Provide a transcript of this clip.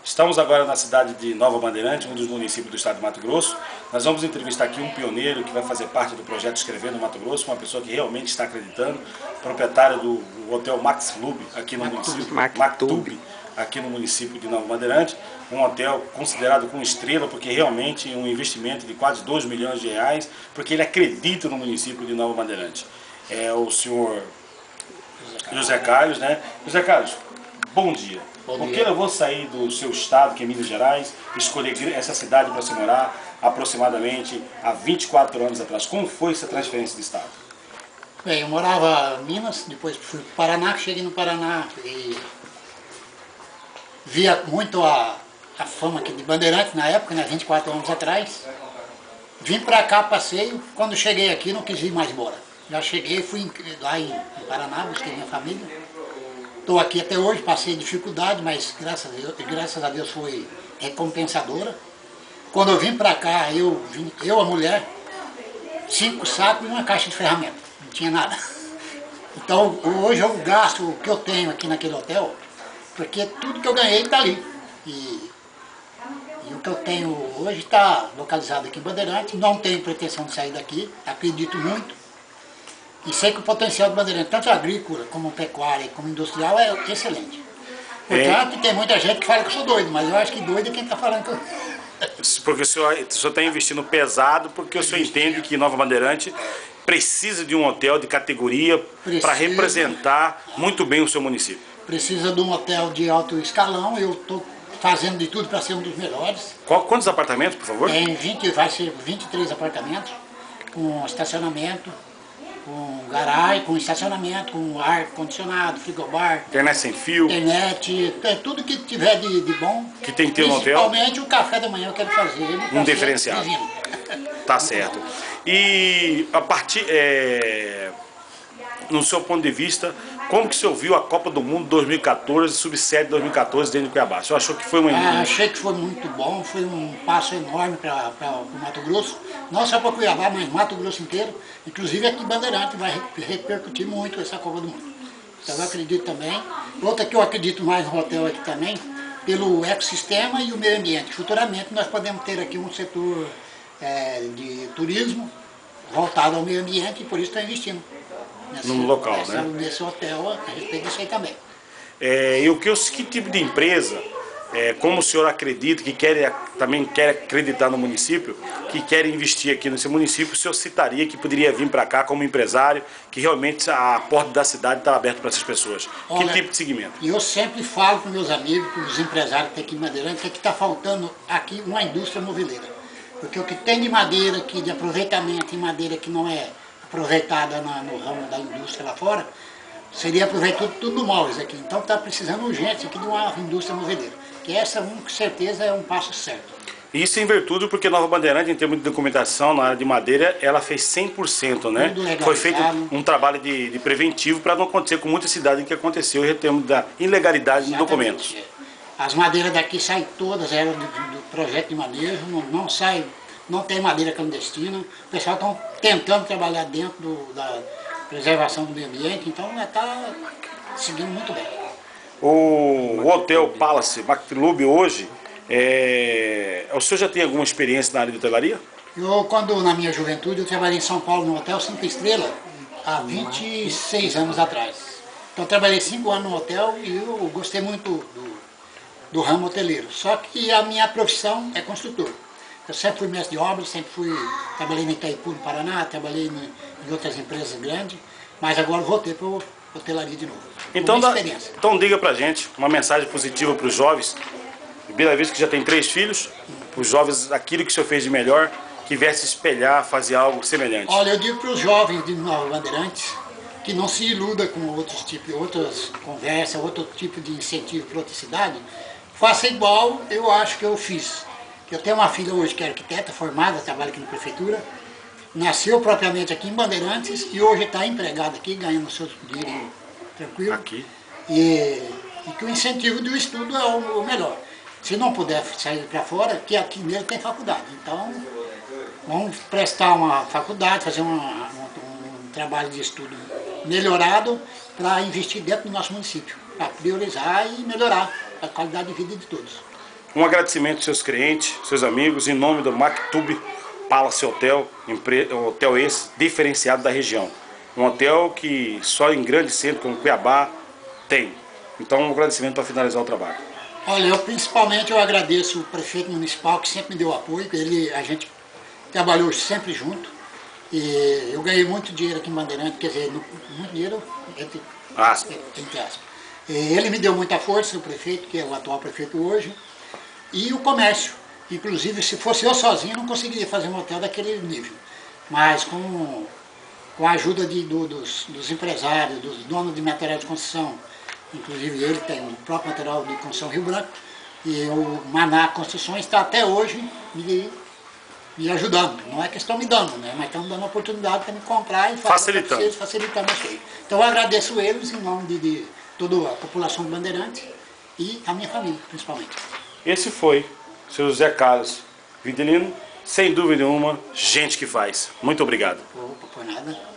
Estamos agora na cidade de Nova Bandeirante, um dos municípios do estado de Mato Grosso. Nós vamos entrevistar aqui um pioneiro que vai fazer parte do projeto Escrever no Mato Grosso, uma pessoa que realmente está acreditando, proprietário do Hotel Max Club aqui no município, Mactub, aqui no município de Nova Bandeirante, um hotel considerado com estrela, porque realmente é um investimento de quase 2 milhões de reais, porque ele acredita no município de Nova Bandeirante. É o senhor José Carlos, né? José Carlos, bom dia. Por que eu vou sair do seu estado, que é Minas Gerais, escolher essa cidade para se morar aproximadamente há 24 anos atrás? Como foi essa transferência de estado? Bem, eu morava em Minas, depois fui para o Paraná, cheguei no Paraná e via muito a fama aqui de Bandeirante na época, né, 24 anos atrás. Vim para cá, passeio, quando cheguei aqui não quis ir mais embora. Já cheguei, fui lá em Paraná, busquei minha família. Estou aqui até hoje, passei dificuldade, mas graças a Deus foi recompensadora. Quando eu vim para cá, eu, a mulher, 5 sacos e uma caixa de ferramentas, não tinha nada. Então hoje eu gasto o que eu tenho aqui naquele hotel, porque tudo que eu ganhei está ali. E o que eu tenho hoje está localizado aqui em Bandeirante, não tenho pretensão de sair daqui, acredito muito. E sei que o potencial do Bandeirante, tanto agrícola, como pecuária, como industrial, é excelente. Portanto, tem muita gente que fala que eu sou doido, mas eu acho que doido é quem está falando que eu... Porque o senhor está investindo pesado, porque o senhor entende que Nova Bandeirante precisa de um hotel de categoria para representar muito bem o seu município. Precisa de um hotel de alto escalão, eu estou fazendo de tudo para ser um dos melhores. Quantos apartamentos, por favor? Vai ser 23 apartamentos, com estacionamento, com garagem, com estacionamento, com ar-condicionado, frigobar. Internet sem fio. Internet, tudo que tiver de bom. Que tem que ter no hotel. Principalmente o café da manhã eu quero fazer. Um diferenciado. Tá certo. E a partir, no seu ponto de vista, como que o senhor viu a Copa do Mundo 2014, Sub-7 2014 dentro do Cuiabá? O senhor achou que foi uma... Achei que foi muito bom, foi um passo enorme para o Mato Grosso, não só para Cuiabá, mas Mato Grosso inteiro, inclusive aqui em Bandeirante vai repercutir muito essa Copa do Mundo. Então eu acredito também. Outra que eu acredito mais no hotel aqui também, pelo ecossistema e o meio ambiente. Futuramente nós podemos ter aqui um setor de turismo voltado ao meio ambiente e por isso está investindo. No local, né? Nesse hotel, a respeito disso aí também. Que tipo de empresa, como o senhor acredita, que também quer acreditar no município, que quer investir aqui nesse município, o senhor citaria que poderia vir para cá como empresário, que realmente a porta da cidade está aberta para essas pessoas? Olha, que tipo de segmento? Eu sempre falo para meus amigos, para os empresários que tem aqui em Bandeirante, que está faltando aqui uma indústria moveleira. Porque o que tem de madeira aqui, de aproveitamento em madeira que não é aproveitada no ramo da indústria lá fora, seria aproveitar tudo no móveis aqui. Então está precisando urgente aqui de uma indústria moveleira. Que essa, com certeza, é um passo certo. Isso em virtude porque Nova Bandeirante, em termos de documentação na área de madeira, ela fez 100%, né? Foi feito um trabalho de preventivo para não acontecer com muitas cidades que aconteceu em termos da ilegalidade de documentos. As madeiras daqui saem todas, eram do projeto de manejo, não sai. Não tem madeira clandestina, o pessoal está tentando trabalhar dentro da preservação do meio ambiente, então está seguindo muito bem. O Hotel Palace Mactub hoje, o senhor já tem alguma experiência na área de hotelaria? Quando na minha juventude, eu trabalhei em São Paulo no Hotel 5 Estrelas, há 26 anos atrás. Então eu trabalhei 5 anos no hotel e eu gostei muito do ramo hoteleiro, só que a minha profissão é construtor. Eu sempre fui mestre de obras, trabalhei no Itaipu, no Paraná, trabalhei em outras empresas grandes, mas agora voltei para a hotelaria de novo. Então diga pra gente uma mensagem positiva para os jovens, primeira vez que já tem 3 filhos, para os jovens aquilo que o senhor fez de melhor, que viesse espelhar, fazer algo semelhante. Olha, eu digo para os jovens de Nova Bandeirantes que não se iluda com outras conversas, outro tipo de incentivo para outra cidade, faça igual eu acho que eu fiz. Eu tenho uma filha hoje que é arquiteta, formada, trabalha aqui na prefeitura, nasceu propriamente aqui em Bandeirantes e hoje está empregada aqui, ganhando seus dinheirinhos tranquilo. Aqui. E que o incentivo do estudo é o melhor. Se não puder sair para fora, que aqui mesmo tem faculdade. Então, vamos prestar uma faculdade, fazer um trabalho de estudo melhorado para investir dentro do nosso município, para priorizar e melhorar a qualidade de vida de todos. Um agradecimento aos seus clientes, seus amigos, em nome do Maktub Palace Hotel, hotel esse diferenciado da região. Um hotel que só em grandes centros como Cuiabá tem. Então, um agradecimento para finalizar o trabalho. Olha, eu agradeço o prefeito municipal que sempre me deu apoio, a gente trabalhou sempre junto. E eu ganhei muito dinheiro aqui em Bandeirante, quer dizer, muito dinheiro entre aspas. Ele me deu muita força, o prefeito, que é o atual prefeito hoje, e o comércio. Inclusive, se fosse eu sozinho, não conseguiria fazer um hotel daquele nível. Mas com a ajuda dos empresários, dos donos de material de construção, inclusive ele tem o próprio material de construção Rio Branco, e o Maná Construções está até hoje me ajudando. Não é que estão me dando, né? Mas estão dando a oportunidade para me comprar e facilitando as coisas. Então eu agradeço eles em nome de toda a população de Bandeirante e a minha família, principalmente. Esse foi seu José Carlos Videlino, sem dúvida nenhuma, gente que faz. Muito obrigado. Opa, por nada.